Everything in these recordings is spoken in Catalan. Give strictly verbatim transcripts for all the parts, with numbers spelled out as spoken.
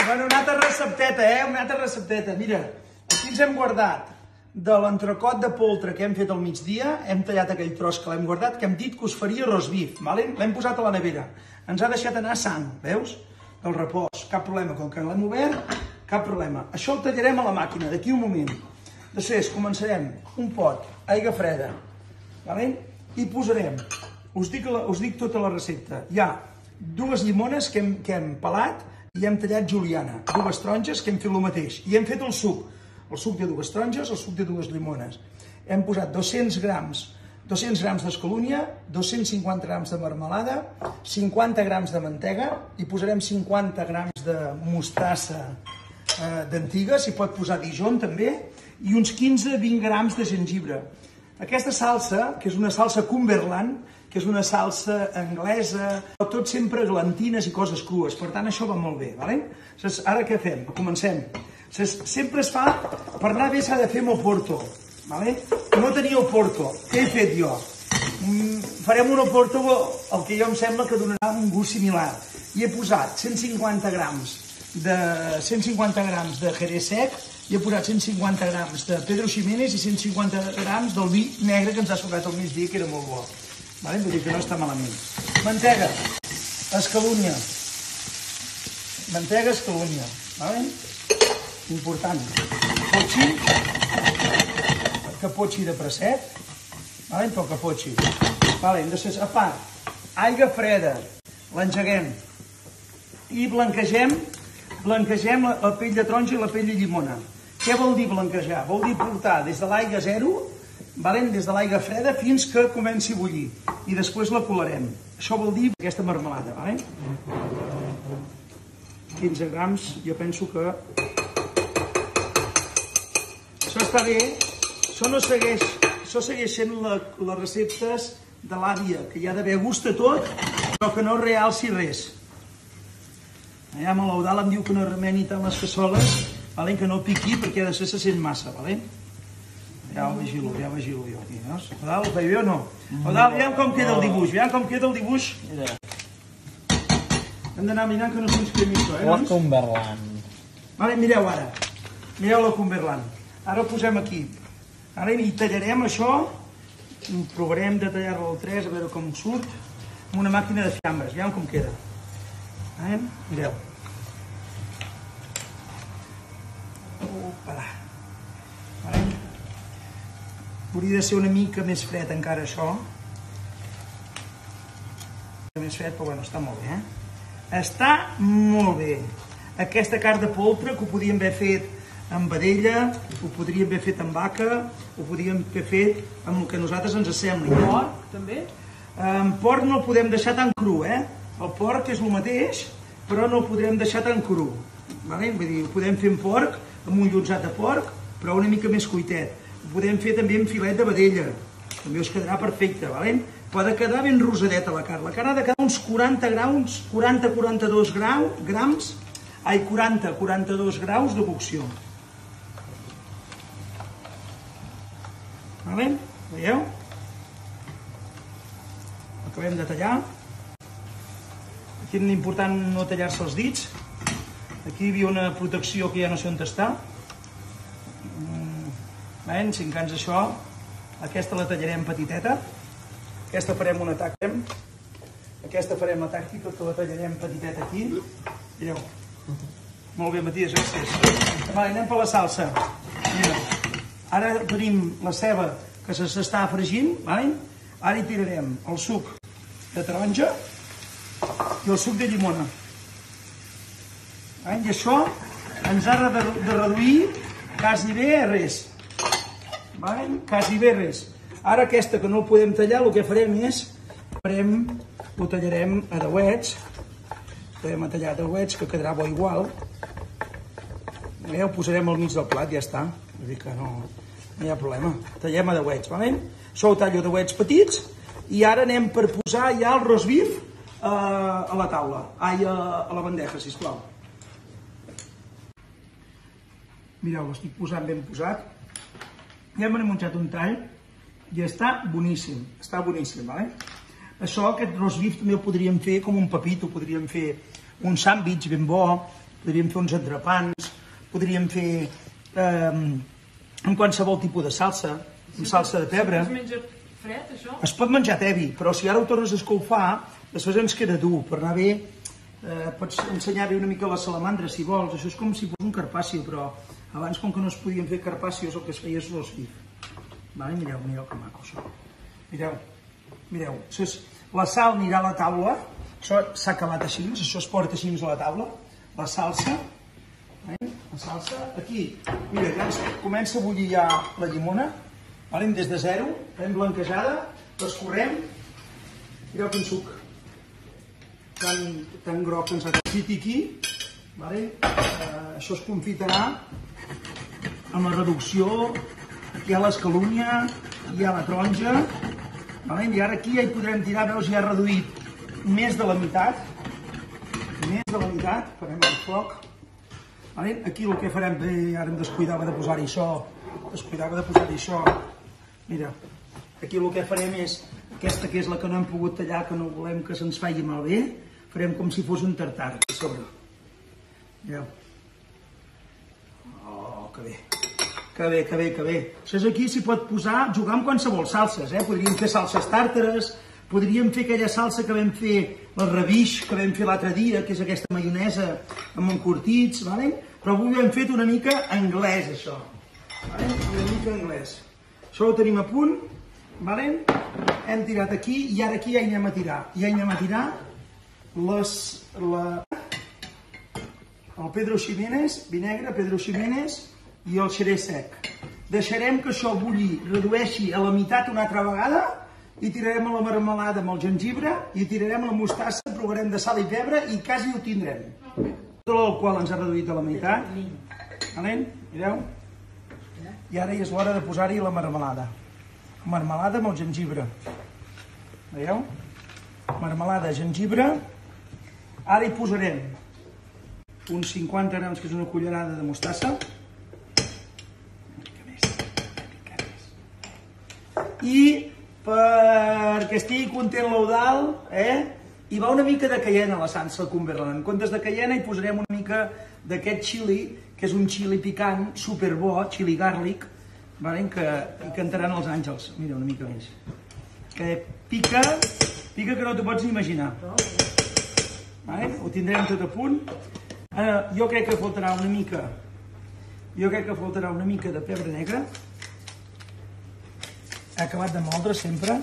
Bueno, una altra recepteta, eh? Una altra recepteta. Mira, aquí ens hem guardat de l'entrecot de poltre que hem fet al migdia, hem tallat aquell tros que l'hem guardat, que hem dit que us faria roast beef, vale? L'hem posat a la nevera. Ens ha deixat anar sang, veus? Del repòs, cap problema. Com que l'hem obert, cap problema. Això el tallarem a la màquina, d'aquí un moment. Després començarem un pot, aigua freda, vale? I posarem, us dic, la, us dic tota la recepta, hi ha dues llimones que hem, que hem pelat i hem tallat juliana, dues taronges que hem fet el mateix, i hem fet el suc, el suc de dues taronges, el suc de dues llimones. Hem posat dos-cents grams, dos-cents grams d'escalúnia, dos-cents cinquanta grams de marmelada, cinquanta grams de mantega, i posarem cinquanta grams de mostassa eh, d'antiga, s'hi pot posar Dijon també, i uns quinze a vint grams de gengibre. Aquesta salsa, que és una salsa Cumberland, que és una salsa anglesa, tot sempre glantines i coses crues, per tant això va molt bé, vale? Ara què fem? Comencem. Sempre es fa, per anar bé s'ha de fer amb oporto, vale? No tenia oporto, què he fet jo? Farem un oporto, el que jo em sembla que donarà un gust similar, i he posat cent cinquanta grams de cent cinquanta grams de jerez sec, i he posat cent cinquanta grams de Pedro Ximénez i cent cinquanta grams del vi negre que ens ha sobrat al migdia, que era molt bo. Vale? Vull dir que no està malament. Mantega, escalúnia. Mantega, escalúnia. Vale? Important. Capotxi, capotxi de preset, vale? Però capotxi. Vale? Després, a part, aigua freda, l'engeguem i blanquegem, blanquegem la, la pell de taronja i la pell de llimona. Què vol dir blanquejar? Vol dir portar des de l'aigua zero, vale? Des de l'aigua freda fins que comenci a bullir, i després la colarem. Això vol dir aquesta marmelada, vale? quinze grams, jo penso que això està bé. Això no segueix, això segueix sent la, les receptes de l'àvia, que hi ha d'haver gust a tot, però que no realci res. Allà amb l'Eudal em diu que no remeni tant les cassoles, vale? Que no piqui perquè després se sent massa, vale? Ja ho vigilo, ja ho vigilo jo aquí, veus? Eudal, ho feia bé o no? Eudal, veiem com queda el dibuix, veiem com queda el dibuix. Hem d'anar mirant que no se'ns cremi això, eh, La Cumberland. Vale, mireu ara, mireu la Cumberland. Ara ho posem aquí. Ara hi tallarem això, provarem de tallar-lo al tres, a veure com surt, amb una màquina de fiambres, veiem com queda. Eh? Mireu. Opa. Vale. Hauria de ser una mica més fred encara això. Més fred, però bueno, està molt bé, eh? Està molt bé. Aquesta carn de poltre que ho podíem haver fet amb vedella, ho podríem haver fet amb vaca, ho podríem haver fet amb el que a nosaltres ens sembli. Porc, també? En porc no el podem deixar tan cru, eh? El porc és el mateix, però no el podrem deixar tan cru. Vale? Vull dir, ho podem fer amb porc, amb un llotzat de porc, però una mica més cuitet. Ho podem fer també amb filet de vedella. També us quedarà perfecte, vale? Però ha de quedar ben rosadeta la carn. La carn ha de quedar uns quaranta graus, quaranta a quaranta-dos grams, ai, quaranta a quaranta-dos graus de cocció. Vale? Veieu? Acabem de tallar. Aquí és important no tallar-se els dits. Aquí hi havia una protecció que ja no sé on està. Ben, si encans això, aquesta la tallarem petiteta. Aquesta farem una tàctica. Aquesta farem la tàctica, que la tallarem petiteta aquí. Mireu. Molt bé, Matías, gràcies. Vale, anem per la salsa. Mira, ara tenim la ceba que s'està fregint, vale? Ara hi tirarem el suc de taronja i el suc de llimona. I això ens ha de reduir quasi bé res. Quasi bé res. Ara aquesta que no el podem tallar, el que farem és, farem, ho tallarem a deuets, farem a tallar a deuets, que quedarà bo igual. Ho posarem al mig del plat, ja està. Vull dir que no, no hi ha problema. Tallem a deuets, vale? Això ho tallo a deuets petits, i ara anem per posar ja el roast beef a la taula, ai, a la bandeja, sisplau. Mireu, l'estic posant ben posat. Ja m'he muntat un tall i està boníssim, està boníssim, vale? Això, aquest roast beef també ho podríem fer com un pepit, ho podríem fer un sàndwich ben bo, podríem fer uns entrepans, podríem fer eh, en qualsevol tipus de salsa, amb salsa de pebre. Es menja fred, això? Es pot menjar tebi, però si ara ho tornes a escalfar, després ens queda dur. Per anar bé, eh, pots ensenyar-li una mica la salamandra, si vols. Això és com si fos un carpàcio, però abans, com que no es podien fer carpàcios, el que es feia és roast beef. Vale, mireu, mireu que maco, això. Mireu, mireu. Això és, la sal anirà a la taula, això s'ha acabat així, això es porta així a la taula. La salsa, eh? La salsa, aquí, mira, ja ens comença a bullir ja la llimona, vale? Des de zero, ben blanquejada, l'escorrem, mireu quin suc, tan, tan groc que ens ha confit aquí, vale? eh, això es confitarà amb la reducció, aquí hi ha l'escalunya, hi ha la taronja, vale? I ara aquí ja hi podrem tirar, veus, ja ha reduït més de la meitat, més de la meitat, farem el foc. Aquí el que farem, bé, ara em descuidava de posar-hi això, descuidava de posar-hi això. Mira, aquí el que farem és, aquesta que és la que no hem pogut tallar, que no volem que se'ns faci malbé, farem com si fos un tartar a sobre. Mireu. Oh, que bé. Que bé, que bé, que bé. Això aquí s'hi pot posar, jugar amb qualsevol salses, eh? Podríem fer salses tàrtares, podríem fer aquella salsa que vam fer, el rebiix que vam fer l'altre dia, que és aquesta maionesa amb encurtits, ¿vale? Però avui hem fet una mica anglès, això. ¿Vale? Una mica anglès. Això ho tenim a punt, ¿vale? Hem tirat aquí i ara aquí ja hi anem a tirar. Ja hi anem a tirar les, la, el Pedro Ximénez, vinegre, Pedro Ximénez i el xerès sec. Deixarem que això bulli, redueixi a la meitat una altra vegada, i tirarem a la marmelada amb el gengibre, i tirarem la mostassa, provarem de sal i pebre i quasi ho tindrem. Tot l'alcohol ens ha reduït a la meitat. Valent? Mireu? I ara ja és l'hora de posar-hi la marmelada. Marmelada amb el gengibre. Veieu? Marmelada, gengibre. Ara hi posarem uns cinquanta grams, que és una cullerada de mostassa. Una mica més, una mica més. I perquè estigui content l'Eudal, eh? Hi va una mica de cayena a la salsa Cumberland. En comptes de cayena hi posarem una mica d'aquest xili, que és un xili picant, superbo, xili garlic, vale? Que hi cantaran els àngels. Mira, una mica més. Que pica, pica que no t'ho pots ni imaginar. Vale? Ho tindrem tot a punt. Ara, jo crec que faltarà una mica, jo crec que faltarà una mica de pebre negre. Ha acabat de moldre sempre.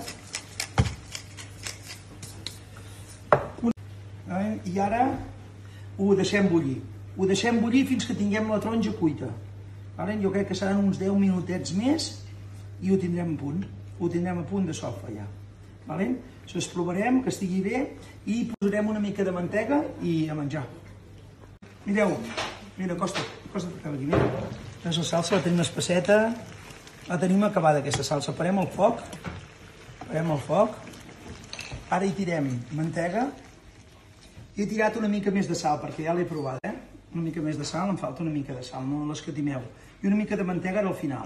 I ara ho deixem bullir. Ho deixem bullir fins que tinguem la taronja cuita. Jo crec que seran uns deu minutets més i ho tindrem a punt. Ho tindrem a punt de sofa ja. Això es provarem, que estigui bé, i posarem una mica de mantega i a menjar. Mireu, mira, costa, costa per aquí, mira. La salsa la tenim espesseta. La tenim acabada, aquesta salsa. Parem el foc. Parem el foc. Ara hi tirem mantega. He tirat una mica més de sal, perquè ja l'he provat, eh? Una mica més de sal, em falta una mica de sal, no l'escatimeu. I una mica de mantega ara al final.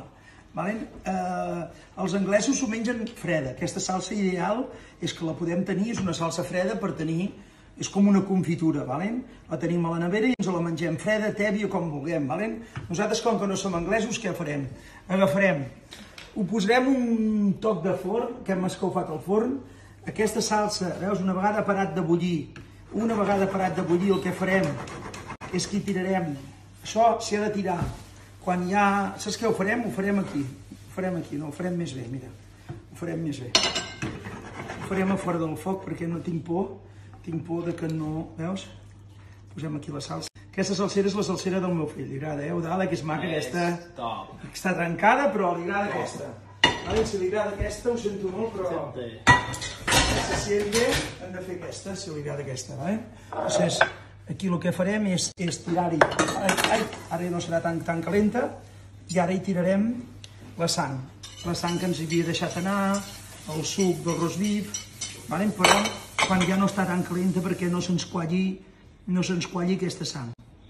Els anglesos s'ho mengen freda. Aquesta salsa ideal és que la podem tenir, és una salsa freda per tenir, és com una confitura, la tenim a la nevera i ens la mengem freda, tèbia, com vulguem. Nosaltres, com que no som anglesos, què farem? Agafarem, ho posarem un toc de forn, que hem escalfat al forn. Aquesta salsa, veus, una vegada parat de bullir, una vegada parat de bullir, el que farem és que hi tirarem. Això s'hi ha de tirar. Quan ja... Saps què ho farem? Ho farem aquí. Ho farem aquí, no, ho farem més bé, mira. Ho farem més bé. Ho farem a fora del foc perquè no tinc por. Tinc por de que no... Veus? Posem aquí la salsa. Aquesta salsera és la salsera del meu fill. Li agrada, eh? Eudal, que és maca aquesta. Està trencada, però li agrada aquesta. Si li agrada aquesta, ho sento molt, però... Si hem bé, hem de fer aquesta, si li agrada aquesta, eh? Llavors, aquí el que farem és tirar-hi... Ai, ara ja no serà tan calenta. I ara hi tirarem la sang. La sang que ens havia deixat anar, el suc del roast beef, però quan ja no està tan calenta perquè no se'ns qualli, no se'ns qualli aquesta sang.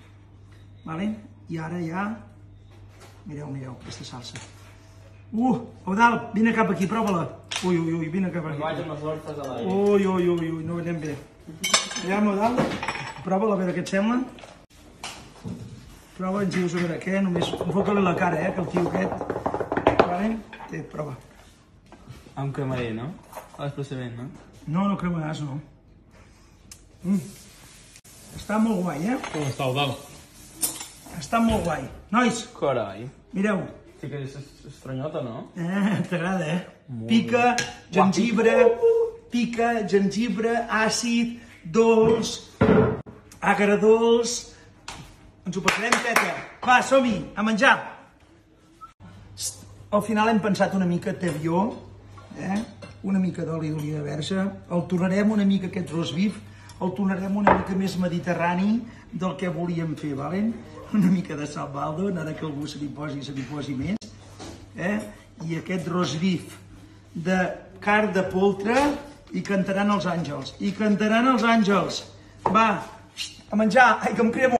I ara ja... Mireu, mireu, aquesta salsa. Uh, Eudal, vine cap aquí, prova-la. Ui, ui, ui, vine cap aquí. Vaig amb les orfes a l'aire. Ui, ui, ui, ui, no anem bé. Aviam, Eudal, prova-la, a veure què et sembla. Prova, ens dius a veure què, només enfoca-li la cara, eh, que el tio aquest... Vale? Té, prova. Amb cremaller, no? A l'expressament, no? No, no cremaràs, no. Mm. Està molt guai, eh? Com està el dalt? Està molt guai. Nois, Carai. mireu. Sí que és estranyota, no? Eh, t'agrada, eh? Molt Pica, gengibre, pica, gengibre, àcid, dolç, agredolç... Ens ho passarem, teta. Va, som-hi, a menjar. Al final hem pensat una mica tebió, eh? Una mica d'oli d'oliva verge, el tornarem una mica aquest roast beef, el tornarem una mica més mediterrani del que volíem fer, valen? Una mica de sal baldo, ara que algú se n'hi posi, se n'hi posi més, eh? I aquest roast beef de carn de poltre i cantaran els àngels, i cantaran els àngels. Va, a menjar, ai que em cremo.